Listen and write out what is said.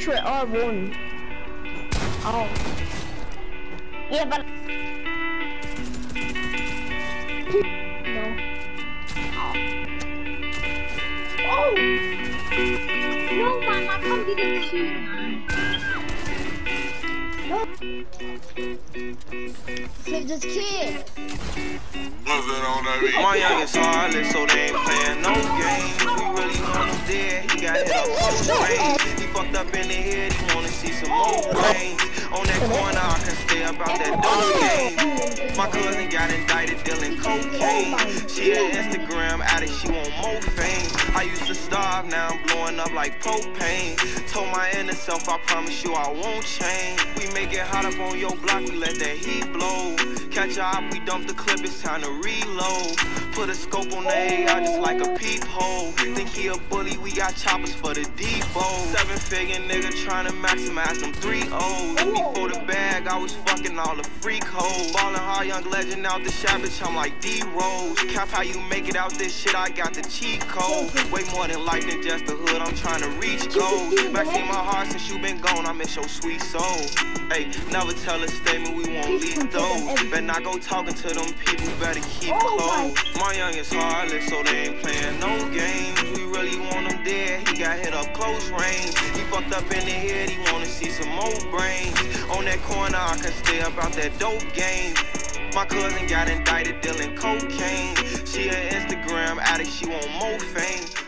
Detroit R1. Oh. Yeah, but... No. Oh! No, man, I can't get into you, man. No. Save this kid. My youngest heartless, so they ain't playing no games. We really want him dead, he got hit up close range. He fucked up in the head, he wanna see some more brains. On that corner, I can stay about that dope game. My cousin got indicted dealing cocaine. She an Instagram addict, she want more fame. I used to starve, now I'm blowing up like propane. Told my inner self, I promise you I won't change. We make it hot up on your block, we let that heat blow. Catch a op, we dump the clip, it's time to reload. Put a scope on the AI just like a peephole. Think he a bully, we got choppers for the depot. 7-figure nigga trying to maximize them 3 O's. Before the bag, I was fucking all the freak hoes. Ballin' hard, young legend out the shop, bitch, I'm like D-Rose. Cap how you make it out this shit, I got the cheat code. Way more than life than just the hood, I'm trying to reach goals. Back in my heart since you been gone, I miss your sweet soul. Hey, never tell a statement, we won't leak those. Better not go talking to them people, better keep close. My youngest heartless, so they ain't playing no games. We really want him dead, he got hit up close range. He fucked up in the head, he wanna see some more brains. On that corner, I can stay about that dope game. My cousin got indicted dealing cocaine. She an Instagram addict, she want more fame.